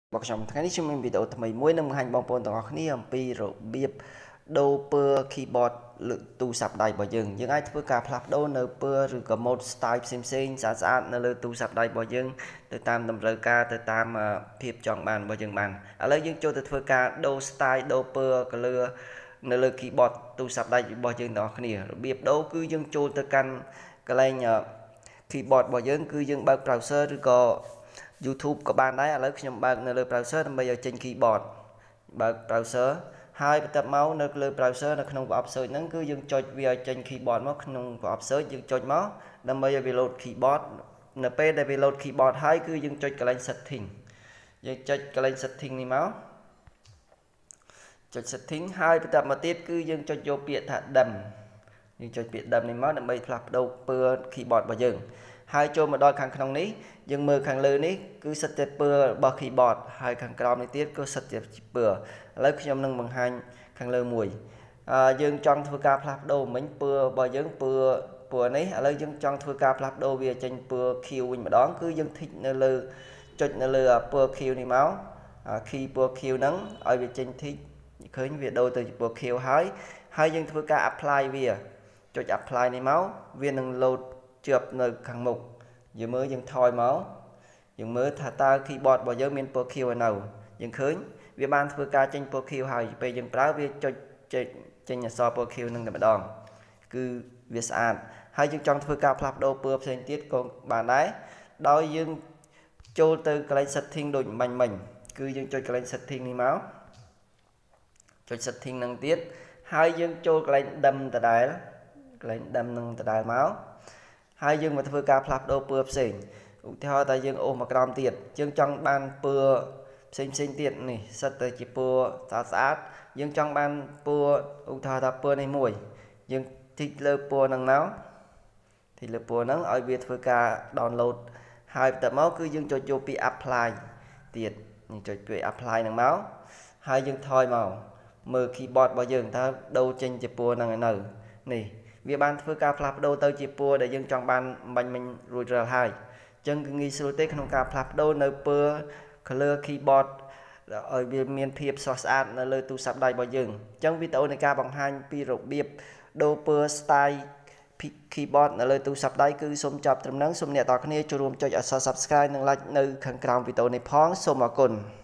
Bọc trong tháng này chúng mình video thay mỗi năm hành bóng bồn tổng này âm pi rồi biết đâu per keyboard lượng tu sạp đầy bỏ dừng nhưng aiធ្វើការផ្លាស់ប្ដូរនៅពើឬក៏ mode style ផ្សេងស្អាតនៅលើទូរស័ព្ទដៃរបស់យើងទៅតាមតម្រូវការទៅតាមភាពចង់បានរបស់យើងបានឥឡូវយើងចូលទៅធ្វើការដូរ style ដូរពើក៏លើនៅលើ keyboard ទូរស័ព្ទដៃរបស់យើងទាំងអស់គ្នារបៀបដូរគឺយើងចូលទៅកាន់កន្លែង keyboard របស់យើងគឺយើងបើក browser ឬក៏ YouTube ក៏បានដែរឥឡូវខ្ញុំបើកនៅលើ browser ដើម្បីឲ្យចេញ keyboard បើក browser ហើយបន្ទាប់មកនៅលើ browser នៅក្នុងប្រអប់ search ហ្នឹងគឺយើងចុចវាឲ្យចេញ keyboard មកក្នុងប្រអប់ search យើងចុចមកដើម្បីឲ្យវា load keyboard នៅពេលដែលវា load keyboard ហើយគឺយើងចុចកន្លែង setting យើងចុចកន្លែង setting នេះមកចុច setting ហើយបន្ទាប់មកទៀតគឺយើងចុចយកពាក្យថា dim យើងចុចពាក្យ dim នេះមកដើម្បីផ្លាស់ប្ដូរពើ keyboard របស់យើងហើយចូលមកដល់ខាងក្នុងនេះយើងមើលខាងលើនេះគឺសិតតែពើរបស់ keyboard ហើយខាងក្រោមនេះទៀតក៏សិតតែពើឥឡូវខ្ញុំនឹងបង្ហាញខាងលើមួយយើងចង់ធ្វើការផ្លាស់ប្ដូរមិញពើរបស់យើងពើនេះឥឡូវយើងចង់ធ្វើការផ្លាស់ប្ដូរវាចេញពើ Q វិញម្ដងគឺយើងធីកនៅលើចុចនៅលើពើ Q នេះមក key ពើ Q ហ្នឹងឲ្យវាចេញធីកឃើញវាដូរទៅជាពើ Q ហើយយើងធ្វើការ apply វាចុច apply នេះមកវានឹង load ជាប់នៅខាងមុខយើងមើលយើងថយមកយើងមើលថាតើ keyboard របស់យើងមានពណ៌ខៀវហើយនៅយើងឃើញវាបានធ្វើការចេញពណ៌ខៀវហើយពេលយើងប្រើវាចុចចេញអក្សរពណ៌ខៀវនឹងតែម្ដងគឺវាស្អាតហើយយើងចង់ធ្វើការផ្លាស់ប្ដូរពណ៌ផ្សេងទៀតក៏បានដែរដោយយើងចូលទៅកន្លែង setting ដូចមិញគឺយើងចុចកន្លែង setting នេះមកចុច setting នឹងទៀតហើយយើងចូលកន្លែង dim ដដែលកន្លែង dim នឹងដដែលមកហើយយើងមកធ្វើការផ្លាស់ប្ដូរពណ៌ផ្សេងឧទាហរណ៍តែយើងអូសមកក្រោមទៀតយើងចង់បានពណ៌ផ្សេងទៀតនេះសិតតែជាពណ៌ស្អាតយើងចង់បានពណ៌ឧទាហរណ៍ថាពណ៌នេះមួយយើងធីកលើពណ៌ហ្នឹងមកធីកលើពណ៌ហ្នឹងឲ្យវាធ្វើការ download ហើយបន្ទាប់មកគឺយើងចុចយកពី apply ទៀតយើងចុចពី apply ហ្នឹងមកហើយយើងថយមកមើល keyboard របស់យើងតើដូរចេញជាពណ៌ហ្នឹងឲ្យនៅនេះវាបានធ្វើការផ្លាស់ប្ដូរទៅជាពណ៌ដែលយើងចង់បានបាញ់មិញរួចរាល់ហើយអញ្ចឹងគឺងាយស្រួលទេក្នុងការផ្លាស់ប្ដូរនៅពណ៌ color keyboard ឲ្យវាមានភាពស្រស់ស្អាតនៅលើទូរស័ព្ទដៃរបស់យើងអញ្ចឹងវីដេអូនៃការបង្ហាញពីរបៀបដូរពណ៌ style keyboard នៅលើទូរស័ព្ទដៃគឺសូមចាប់ត្រឹមហ្នឹងសូមអ្នកទាំងអស់គ្នាចូលរួមចុចអក្សរ subscribe និង like នៅខាងក្រោមវីដេអូនេះផងសូមអរគុណ